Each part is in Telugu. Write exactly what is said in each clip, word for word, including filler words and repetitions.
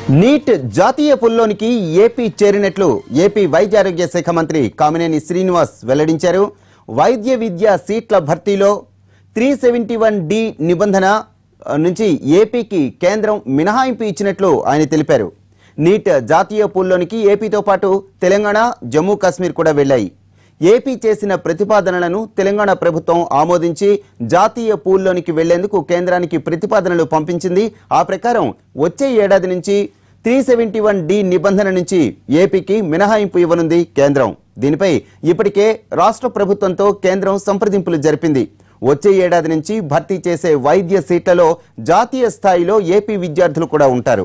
నీట్ జాతీయ పుల్లోనికి ఏపీ చేరినట్లు ఏపీ వైద్య ఆరోగ్య శాఖ మంత్రి కామినేని శ్రీనివాస్ వెల్లడించారు. వైద్య విద్యా సీట్ల భర్తీలో త్రీ సెవెంటీ వన్ డి నిబంధన నుంచి ఏపీకి కేంద్రం మినహాయింపు ఇచ్చినట్లు ఆయన తెలిపారు. నీట్ జాతీయ పుల్లోనికి ఏపీతో పాటు తెలంగాణ, జమ్మూ కాశ్మీర్ కూడా వెళ్లాయి. ఏపీ చేసిన ప్రతిపాదనలను తెలంగాణ ప్రభుత్వం ఆమోదించి జాతీయ పూల్లోనికి వెళ్లేందుకు కేంద్రానికి ప్రతిపాదనలు పంపించింది. ఆ ప్రకారం వచ్చే ఏడాది నుంచి త్రీ సెవెంటీ వన్ డి నిబంధన నుంచి ఏపీకి మినహాయింపు ఇవ్వనుంది కేంద్రం. దీనిపై ఇప్పటికే రాష్ట్ర ప్రభుత్వంతో కేంద్రం సంప్రదింపులు జరిపింది. వచ్చే ఏడాది నుంచి భర్తీ చేసే వైద్య సీట్లలో జాతీయ స్థాయిలో ఏపీ విద్యార్థులు కూడా ఉంటారు.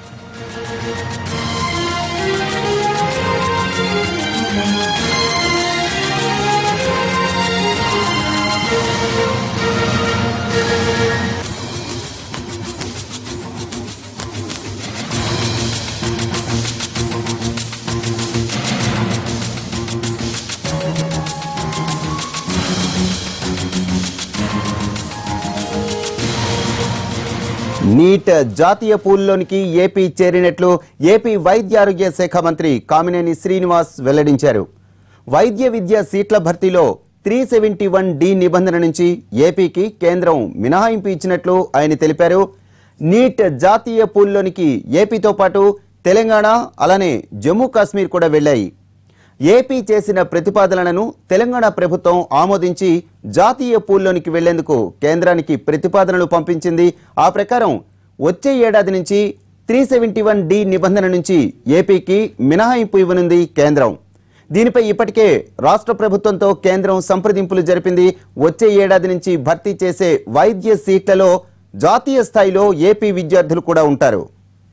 నీట్ జాతీయ పూల్లోనికి ఏపీ చేరినట్లు ఏపీ వైద్య ఆరోగ్య శాఖ మంత్రి కామినేని శ్రీనివాస్ వెల్లడించారు. వైద్య విద్యా సీట్ల భర్తీలో త్రీ సెవెంటీ వన్ డి నిబంధన నుంచి ఏపీకి కేంద్రం మినహాయింపు ఇచ్చినట్లు ఆయన తెలిపారు. నీట్ జాతీయ పూల్లోనికి ఏపీతో పాటు తెలంగాణ, అలానే జమ్మూ కాశ్మీర్ కూడా వెళ్లాయి. ఏపీ చేసిన ప్రతిపాదనలను తెలంగాణ ప్రభుత్వం ఆమోదించి జాతీయ పూల్లోనికి వెళ్లేందుకు కేంద్రానికి ప్రతిపాదనలు పంపించింది. ఆ ప్రకారం వచ్చే ఏడాది నుంచి త్రీ సెవెంటీ వన్ డి నిబంధన నుంచి ఏపీకి మినహాయింపు ఇవ్వనుంది కేంద్రం. దీనిపై ఇప్పటికే రాష్ట్ర ప్రభుత్వంతో కేంద్రం సంప్రదింపులు జరిపింది. వచ్చే ఏడాది నుంచి భర్తీ చేసే వైద్య సీట్లలో జాతీయ స్థాయిలో ఏపీ విద్యార్థులు కూడా ఉంటారు.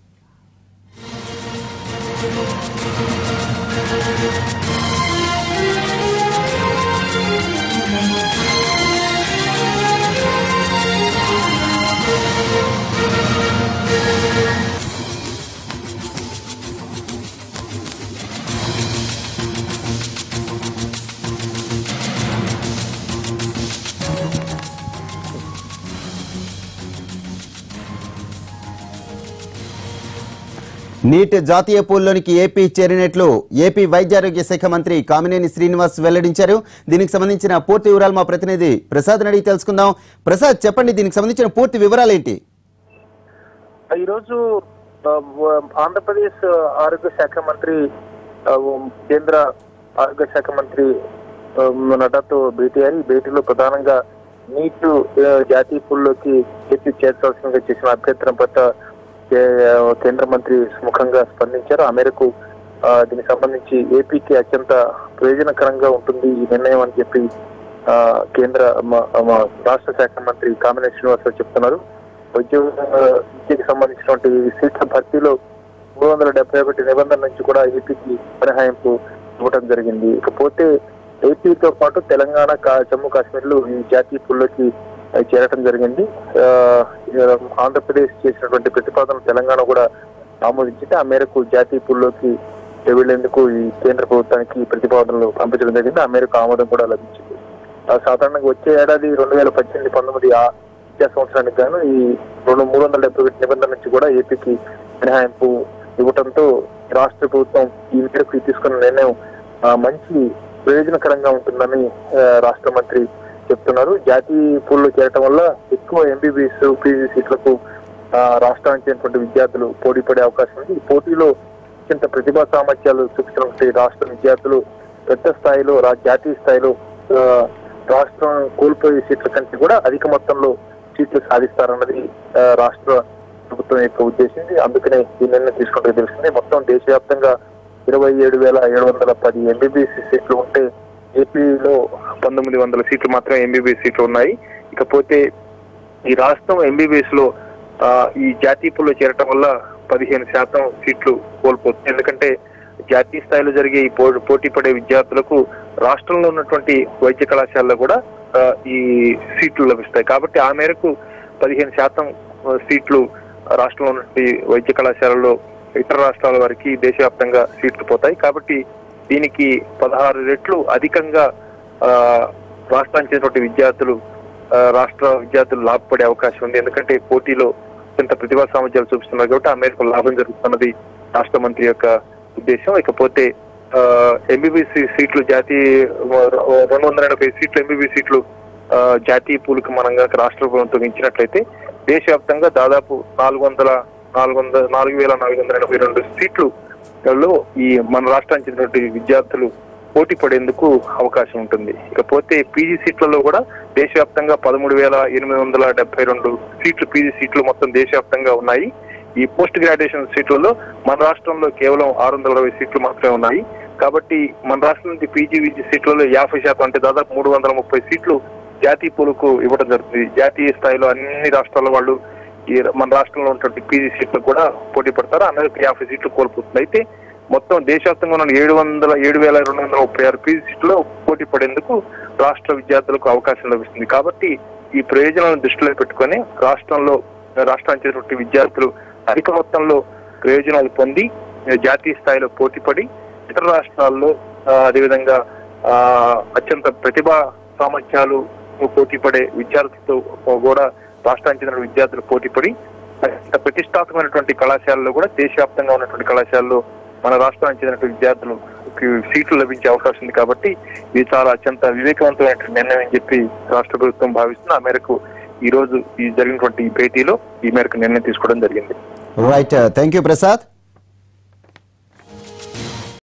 నీట్ జాతీయ పూల్లోనికి ఏపీ చేరినట్లు ఏపీ వైద్యారోగ్య శాఖ మంత్రి కామినేని శ్రీనివాస్ వెల్లడించారు. దీనికి సంబంధించిన పూర్తి వివరాలు మా ప్రతినిధి ప్రసాద్ అడిగి తెలుసుకుందాం. ప్రసాద్, చెప్పండి, దీనికి సంబంధించిన పూర్తి వివరాలు ఏంటి? ఈరోజు ఆంధ్రప్రదేశ్ ఆరోగ్య శాఖ మంత్రి, కేంద్ర ఆరోగ్య శాఖ మంత్రి నడ్డాతో భేటీ అయ్యారు. ఈ భేటీలో ప్రధానంగా నీట్ జాతీయ పూల్లోకి ఏపీ చేర్చాల్సిందిగా చేసిన అభ్యంతరం పట్ల కేంద్ర మంత్రి సుముఖంగా స్పందించారు. ఆ మేరకు దీనికి సంబంధించి ఏపీకి అత్యంత ప్రయోజనకరంగా ఉంటుంది ఈ నిర్ణయం అని చెప్పి కేంద్ర రాష్ట్ర శాఖ మంత్రి కామినేని శ్రీనివాసరావు చెప్తున్నారు. వైద్య విద్యకి సంబంధించినటువంటి సీట్ల భర్తీలో మూడు వందల డెబ్బై ఒకటి నిబంధన నుంచి కూడా ఏపీకి మినహాయింపు ఇవ్వడం జరిగింది. ఇకపోతే ఏపీతో పాటు తెలంగాణ, జమ్మూ కాశ్మీర్లు ఈ జాతీయ పూల్లోకి చేరటం జరిగింది. ఆంధ్రప్రదేశ్ చేసినటువంటి ప్రతిపాదన తెలంగాణ కూడా ఆమోదించింది. ఆ మేరకు జాతీయ పూల్లోకి వెళ్లేందుకు ఈ కేంద్ర ప్రభుత్వానికి ప్రతిపాదనలు పంపించడం జరిగింది. ఆ మేరకు ఆమోదం కూడా లభించింది. సాధారణంగా వచ్చే ఏడాది రెండు వేల పద్దెనిమిది పంతొమ్మిది ఆ విద్యా సంవత్సరానికి గాను ఈ రెండు మూడు వందల డెబ్బై ఒకటి నిబంధన నుంచి కూడా ఏపీకి మినహాయింపు ఇవ్వడంతో రాష్ట్ర ప్రభుత్వం ఈ మేరకు తీసుకున్న నిర్ణయం మంచి ప్రయోజనకరంగా ఉంటుందని రాష్ట్ర మంత్రి చెప్తున్నారు. జాతీయ పూల్లో చేరటం వల్ల ఎక్కువ ఎంబీబీఎస్, పీజీ సీట్లకు రాష్ట్రానికి చెందినటువంటి విద్యార్థులు పోటీ పడే అవకాశం ఉంది. ఈ పోటీలో అత్యంత ప్రతిభా సామర్థ్యాలు చూపించినటువంటి రాష్ట్ర విద్యార్థులు పెద్ద స్థాయిలో, జాతీయ స్థాయిలో రాష్ట్రం కోల్పోయే సీట్ల కంటే కూడా అధిక మొత్తంలో సీట్లు సాధిస్తారన్నది రాష్ట్ర ప్రభుత్వం యొక్క ఉద్దేశం. అందుకనే ఈ నిర్ణయం తీసుకుంటే తెలిసింది. మొత్తం దేశవ్యాప్తంగా ఇరవై ఏడు వేల ఏడు వందల పది ఎంబీబీఎస్ సీట్లు ఉంటే ఏపీలో పంతొమ్మిది వందల సీట్లు మాత్రమే ఎంబీబీఎస్ సీట్లు ఉన్నాయి. ఇకపోతే ఈ రాష్ట్రం ఎంబీబీఎస్ లో ఈ జాతీయ పూల్లో చేరటం వల్ల పదిహేను శాతం సీట్లు కోల్పోతుంది. ఎందుకంటే జాతీయ స్థాయిలో జరిగే ఈ పోటీ పడే విద్యార్థులకు రాష్ట్రంలో ఉన్నటువంటి వైద్య కళాశాలలో కూడా ఈ సీట్లు లభిస్తాయి. కాబట్టి ఆ మేరకు పదిహేను శాతం సీట్లు రాష్ట్రంలో ఉన్నటువంటి వైద్య కళాశాలలో ఇతర రాష్ట్రాల వారికి దేశవ్యాప్తంగా సీట్లు పోతాయి. కాబట్టి దీనికి పదహారు రెట్లు అధికంగా రాష్ట్రానికి చెందినటువంటి విద్యార్థులు రాష్ట్ర విద్యార్థులు లాభపడే అవకాశం ఉంది. ఎందుకంటే పోటీలో అత్యంత ప్రతిభా సామర్థ్యాలు చూపిస్తున్నారు కాబట్టి ఆ మేరకు లాభం జరుగుతున్నది రాష్ట్ర మంత్రి యొక్క ఉద్దేశం. ఇకపోతే ఎంబీబీసీ సీట్లు జాతీయ రెండు వందల ఎనభై సీట్లు ఎంబీబీ సీట్లు జాతీయ పూలకు మనంగా రాష్ట్ర ప్రభుత్వం ఇచ్చినట్లయితే దేశవ్యాప్తంగా దాదాపు నాలుగు వందల నాలుగు వందల నాలుగు వేల నాలుగు వందల ఎనభై రెండు సీట్లలో ఈ మన రాష్ట్రానికి చెందినటువంటి విద్యార్థులు పోటీ పడేందుకు అవకాశం ఉంటుంది. ఇకపోతే పీజీ సీట్లలో కూడా దేశవ్యాప్తంగా పదమూడు వేల ఎనిమిది వందల డెబ్బై రెండు సీట్లు పీజీ సీట్లు మొత్తం దేశవ్యాప్తంగా ఉన్నాయి. ఈ పోస్ట్ గ్రాడ్యుయేషన్ సీట్లలో మన రాష్ట్రంలో కేవలం ఆరు వందల అరవై సీట్లు మాత్రమే ఉన్నాయి. కాబట్టి మన రాష్ట్రం నుంచి పీజీ విద్య సీట్లలో యాభై శాతం అంటే దాదాపు మూడు వందల ముప్పై సీట్లు జాతీయ పూలకు ఇవ్వడం జరుగుతుంది. జాతీయ స్థాయిలో అన్ని రాష్ట్రాల వాళ్ళు ఈ మన రాష్ట్రంలో ఉన్నటువంటి పీజీ సీట్లు కూడా పోటీ పడతారు. అందరికి యాభై సీట్లు కోల్పోతుంది. అయితే మొత్తం దేశవ్యాప్తంగా ఉన్న ఏడు వందల ఏడు వేల రెండు వందల ముప్పై ఆరు పీజీ సీట్లో పోటీ పడేందుకు రాష్ట్ర విద్యార్థులకు అవకాశం లభిస్తుంది. కాబట్టి ఈ ప్రయోజనాలను దృష్టిలో పెట్టుకొని రాష్ట్రంలో రాష్ట్రానికి చెందినటువంటి విద్యార్థులు అధిక మొత్తంలో ప్రయోజనాలు పొంది జాతీయ స్థాయిలో పోటీ పడి ఇతర రాష్ట్రాల్లో అదేవిధంగా ఆ అత్యంత ప్రతిభా సామర్థ్యాలు పోటీ పడే విద్యార్థులతో కూడా రాష్ట్రానికి చెందిన విద్యార్థులు పోటీ పడి అత్యంత ప్రతిష్టాత్మకమైనటువంటి కళాశాలలో కూడా దేశవ్యాప్తంగా ఉన్నటువంటి కళాశాలలో మన రాష్ట్రానికి చెందినటువంటి విద్యార్థులకు సీట్లు లభించే అవకాశం ఉంది. కాబట్టి ఇది చాలా అత్యంత వివేకవంతమైనటువంటి నిర్ణయం అని చెప్పి రాష్ట్ర ప్రభుత్వం భావిస్తుంది. ఆ మేరకు ఈ రోజు ఈ జరిగినటువంటి భేటీలో ఈ మేరకు నిర్ణయం తీసుకోవడం జరిగింది. Right, thank you Prasad.